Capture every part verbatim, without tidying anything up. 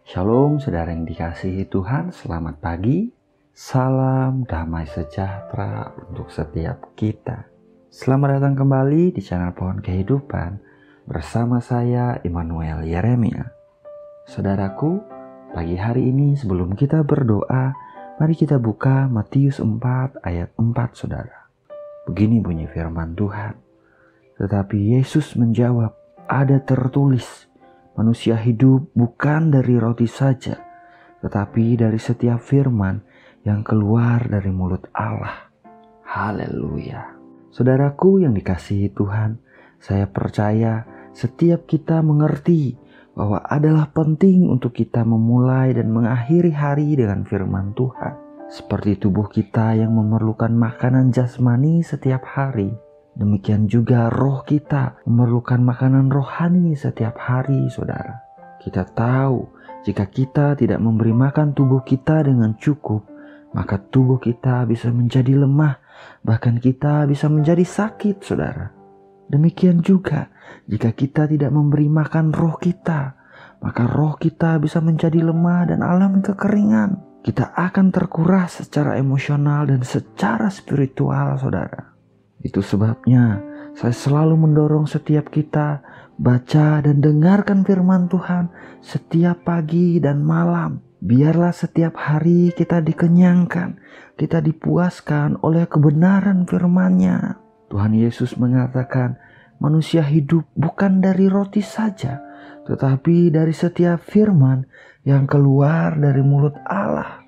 Shalom saudara yang dikasihi Tuhan, selamat pagi. Salam damai sejahtera untuk setiap kita. Selamat datang kembali di channel Pohon Kehidupan bersama saya Immanuel Yeremia. Saudaraku, pagi hari ini sebelum kita berdoa, mari kita buka Matius empat ayat empat saudara. Begini bunyi firman Tuhan. Tetapi Yesus menjawab, ada tertulis, manusia hidup bukan dari roti saja, tetapi dari setiap firman yang keluar dari mulut Allah. Haleluya. Saudaraku yang dikasihi Tuhan, saya percaya setiap kita mengerti bahwa adalah penting untuk kita memulai dan mengakhiri hari dengan firman Tuhan. Seperti tubuh kita yang memerlukan makanan jasmani setiap hari, demikian juga roh kita memerlukan makanan rohani setiap hari, saudara. Kita tahu jika kita tidak memberi makan tubuh kita dengan cukup, maka tubuh kita bisa menjadi lemah, bahkan kita bisa menjadi sakit, saudara. Demikian juga jika kita tidak memberi makan roh kita, maka roh kita bisa menjadi lemah dan alami kekeringan. Kita akan terkuras secara emosional dan secara spiritual, saudara. Itu sebabnya saya selalu mendorong setiap kita baca dan dengarkan firman Tuhan setiap pagi dan malam. Biarlah setiap hari kita dikenyangkan, kita dipuaskan oleh kebenaran firman-Nya. Tuhan Yesus mengatakan, manusia hidup bukan dari roti saja, tetapi dari setiap firman yang keluar dari mulut Allah.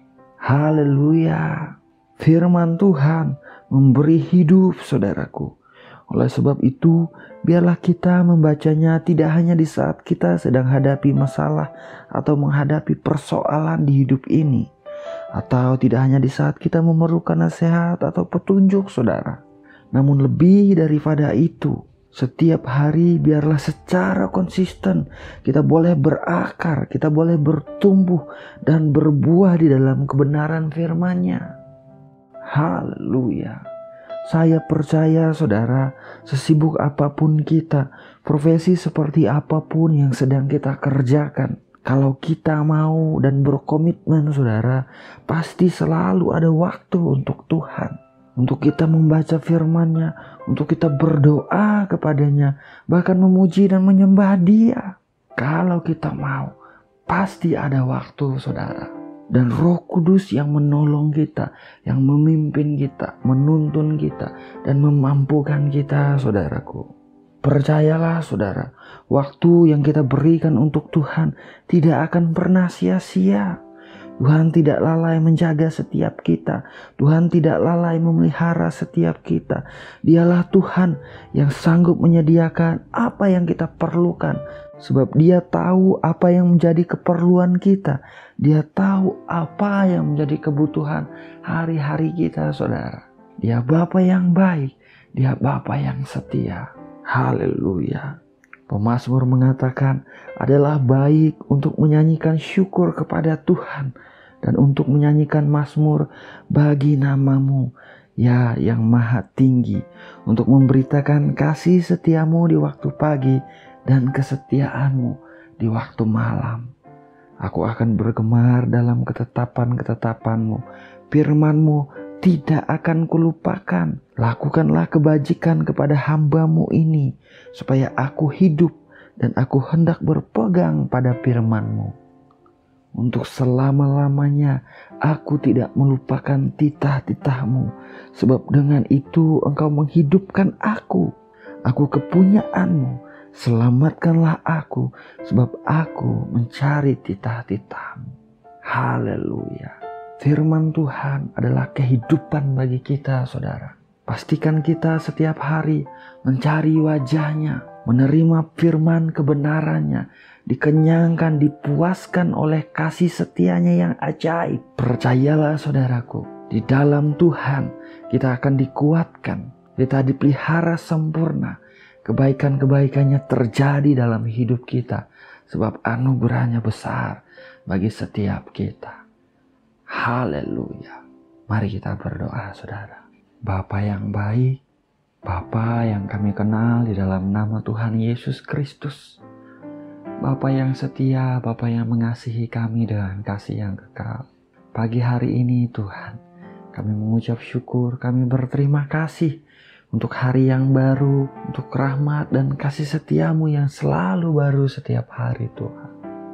Haleluya. Firman Tuhan memberi hidup, saudaraku. Oleh sebab itu, biarlah kita membacanya tidak hanya di saat kita sedang hadapi masalah atau menghadapi persoalan di hidup ini, atau tidak hanya di saat kita memerlukan nasihat atau petunjuk, saudara. Namun lebih daripada itu, setiap hari biarlah secara konsisten kita boleh berakar, kita boleh bertumbuh dan berbuah di dalam kebenaran firman-Nya. Haleluya. Saya percaya saudara, sesibuk apapun kita, profesi seperti apapun yang sedang kita kerjakan, kalau kita mau dan berkomitmen saudara, pasti selalu ada waktu untuk Tuhan, untuk kita membaca firman-Nya, untuk kita berdoa kepadanya, bahkan memuji dan menyembah Dia. Kalau kita mau, pasti ada waktu saudara. Dan Roh Kudus yang menolong kita, yang memimpin kita, menuntun kita, dan memampukan kita, saudaraku. Percayalah saudara, waktu yang kita berikan untuk Tuhan tidak akan pernah sia-sia. Tuhan tidak lalai menjaga setiap kita. Tuhan tidak lalai memelihara setiap kita. Dialah Tuhan yang sanggup menyediakan apa yang kita perlukan. Sebab Dia tahu apa yang menjadi keperluan kita. Dia tahu apa yang menjadi kebutuhan hari-hari kita, saudara. Dia Bapa yang baik. Dia Bapa yang setia. Haleluya. Pemazmur mengatakan adalah baik untuk menyanyikan syukur kepada Tuhan dan untuk menyanyikan mazmur bagi nama-Mu, ya yang maha tinggi, untuk memberitakan kasih setiamu di waktu pagi dan kesetiaan-Mu di waktu malam. Aku akan bergemar dalam ketetapan-ketetapan-Mu, firman-Mu tidak akan kulupakan. Lakukanlah kebajikan kepada hamba-Mu ini, supaya aku hidup dan aku hendak berpegang pada firman-Mu. Untuk selama-lamanya aku tidak melupakan titah-titah-Mu, sebab dengan itu Engkau menghidupkan aku. Aku kepunyaan-Mu, selamatkanlah aku, sebab aku mencari titah-titah-Mu. Haleluya. Firman Tuhan adalah kehidupan bagi kita, saudara. Pastikan kita setiap hari mencari wajah-Nya, menerima firman kebenarannya, dikenyangkan, dipuaskan oleh kasih setia-Nya yang ajaib. Percayalah saudaraku, di dalam Tuhan kita akan dikuatkan, kita dipelihara sempurna, kebaikan-kebaikannya terjadi dalam hidup kita, sebab anugerah-Nya besar bagi setiap kita. Haleluya. Mari kita berdoa, saudara. Bapa yang baik, Bapa yang kami kenal di dalam nama Tuhan Yesus Kristus, Bapa yang setia, Bapa yang mengasihi kami dengan kasih yang kekal. Pagi hari ini Tuhan, kami mengucap syukur, kami berterima kasih untuk hari yang baru, untuk rahmat dan kasih setiamu yang selalu baru setiap hari Tuhan.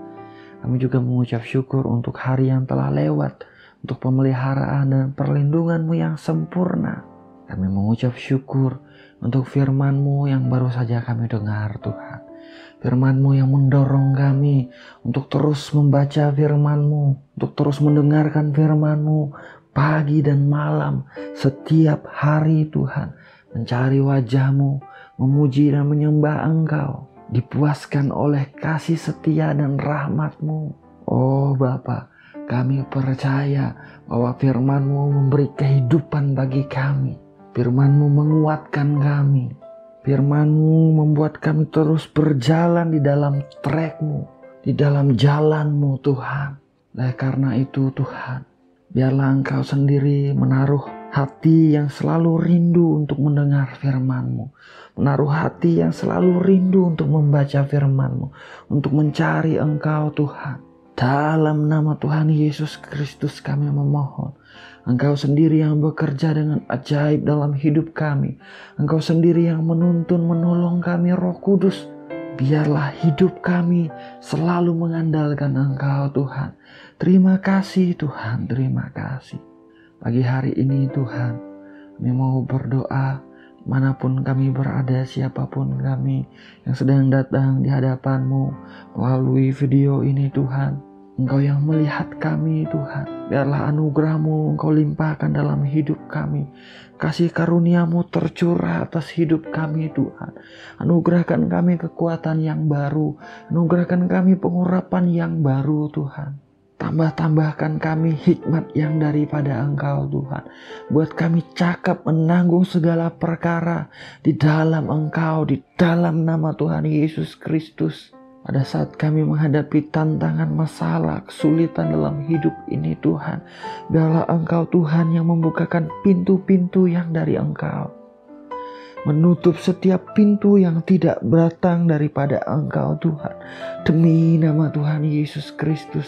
Kami juga mengucap syukur untuk hari yang telah lewat, untuk pemeliharaan dan perlindunganmu yang sempurna. Kami mengucap syukur untuk firman-Mu yang baru saja kami dengar Tuhan. Firman-Mu yang mendorong kami untuk terus membaca firman-Mu, untuk terus mendengarkan firman-Mu pagi dan malam setiap hari Tuhan. Mencari wajah-Mu, memuji dan menyembah Engkau, dipuaskan oleh kasih setia dan rahmat-Mu. Oh Bapa, kami percaya bahwa firman-Mu memberi kehidupan bagi kami. Firman-Mu menguatkan kami. Firman-Mu membuat kami terus berjalan di dalam track-Mu, di dalam jalan-Mu Tuhan. Oleh karena itu Tuhan, biarlah Engkau sendiri menaruh hati yang selalu rindu untuk mendengar firman-Mu. Menaruh hati yang selalu rindu untuk membaca firman-Mu. Untuk mencari Engkau Tuhan. Dalam nama Tuhan Yesus Kristus kami memohon. Engkau sendiri yang bekerja dengan ajaib dalam hidup kami. Engkau sendiri yang menuntun menolong kami Roh Kudus. Biarlah hidup kami selalu mengandalkan Engkau Tuhan. Terima kasih Tuhan, terima kasih. Pagi hari ini Tuhan, kami mau berdoa manapun kami berada, siapapun kami yang sedang datang di hadapan-Mu melalui video ini Tuhan. Engkau yang melihat kami Tuhan, biarlah anugerah-Mu Engkau limpahkan dalam hidup kami. Kasih karunia-Mu tercurah atas hidup kami Tuhan. Anugerahkan kami kekuatan yang baru, anugerahkan kami pengurapan yang baru Tuhan. Tambah-tambahkan kami hikmat yang daripada Engkau Tuhan. Buat kami cakap menanggung segala perkara di dalam Engkau, di dalam nama Tuhan Yesus Kristus. Pada saat kami menghadapi tantangan, masalah, kesulitan dalam hidup ini Tuhan, biarlah Engkau Tuhan yang membukakan pintu-pintu yang dari Engkau. Menutup setiap pintu yang tidak datang daripada Engkau Tuhan. Demi nama Tuhan Yesus Kristus.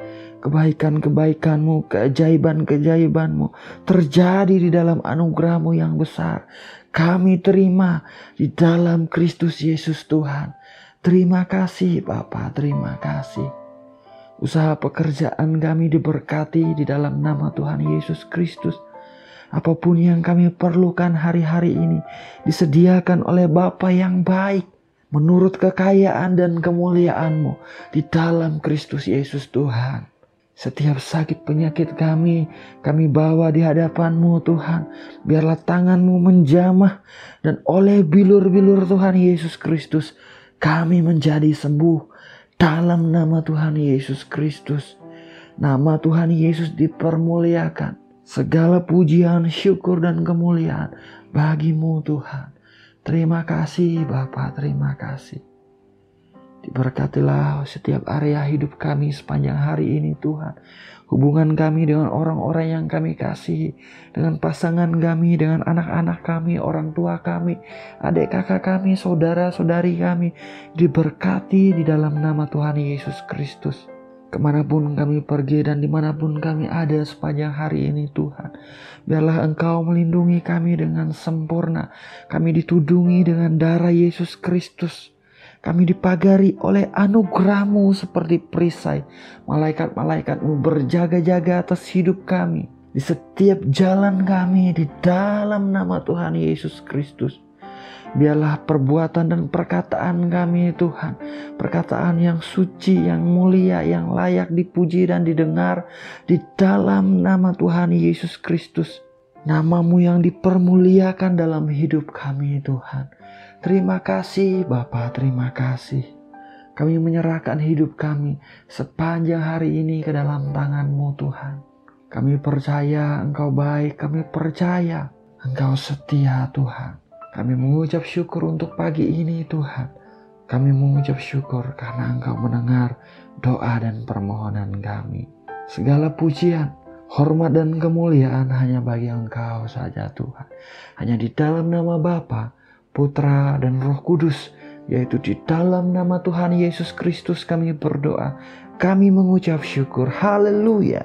Kebaikan-kebaikan-Mu, keajaiban-keajaiban-Mu terjadi di dalam anugerah-Mu yang besar. Kami terima di dalam Kristus Yesus Tuhan. Terima kasih Bapa, terima kasih. Usaha pekerjaan kami diberkati di dalam nama Tuhan Yesus Kristus. Apapun yang kami perlukan hari-hari ini disediakan oleh Bapa yang baik. Menurut kekayaan dan kemuliaan-Mu di dalam Kristus Yesus Tuhan. Setiap sakit penyakit kami, kami bawa di hadapan-Mu Tuhan. Biarlah tangan-Mu menjamah dan oleh bilur-bilur Tuhan Yesus Kristus, kami menjadi sembuh dalam nama Tuhan Yesus Kristus. Nama Tuhan Yesus dipermuliakan. Segala pujian, syukur dan kemuliaan bagi-Mu Tuhan. Terima kasih Bapa, terima kasih. Diberkatilah setiap area hidup kami sepanjang hari ini Tuhan. Hubungan kami dengan orang-orang yang kami kasihi. Dengan pasangan kami, dengan anak-anak kami, orang tua kami, adik kakak kami, saudara-saudari kami. Diberkati di dalam nama Tuhan Yesus Kristus. Kemanapun kami pergi dan dimanapun kami ada sepanjang hari ini Tuhan. Biarlah Engkau melindungi kami dengan sempurna. Kami ditudungi dengan darah Yesus Kristus. Kami dipagari oleh anugerah-Mu seperti perisai. Malaikat-malaikat-Mu berjaga-jaga atas hidup kami. Di setiap jalan kami di dalam nama Tuhan Yesus Kristus. Biarlah perbuatan dan perkataan kami Tuhan. Perkataan yang suci, yang mulia, yang layak dipuji dan didengar. Di dalam nama Tuhan Yesus Kristus. Nama-Mu yang dipermuliakan dalam hidup kami Tuhan. Terima kasih Bapa, terima kasih. Kami menyerahkan hidup kami sepanjang hari ini ke dalam tangan-Mu Tuhan. Kami percaya Engkau baik, kami percaya Engkau setia Tuhan. Kami mengucap syukur untuk pagi ini Tuhan. Kami mengucap syukur karena Engkau mendengar doa dan permohonan kami. Segala pujian, hormat dan kemuliaan hanya bagi Engkau saja Tuhan. Hanya di dalam nama Bapa, Putra dan Roh Kudus yaitu di dalam nama Tuhan Yesus Kristus kami berdoa, kami mengucap syukur. Haleluya.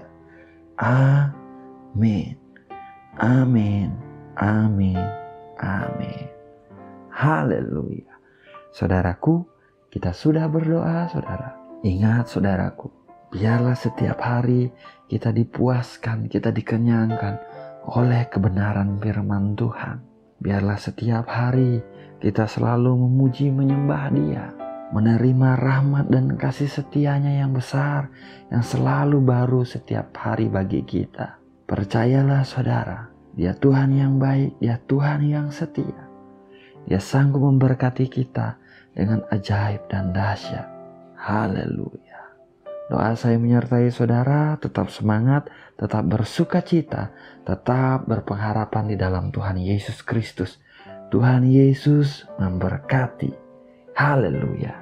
Amin. Amin. Amin. Amin. Haleluya. Saudaraku, kita sudah berdoa, saudara. Ingat, saudaraku, biarlah setiap hari kita dipuaskan, kita dikenyangkan oleh kebenaran firman Tuhan. Biarlah setiap hari kita selalu memuji menyembah Dia, menerima rahmat dan kasih setianya yang besar, yang selalu baru setiap hari bagi kita. Percayalah saudara, Dia Tuhan yang baik, Dia Tuhan yang setia. Dia sanggup memberkati kita dengan ajaib dan dahsyat. Haleluya. Doa saya menyertai saudara, tetap semangat, tetap bersuka cita, tetap berpengharapan di dalam Tuhan Yesus Kristus. Tuhan Yesus memberkati. Haleluya.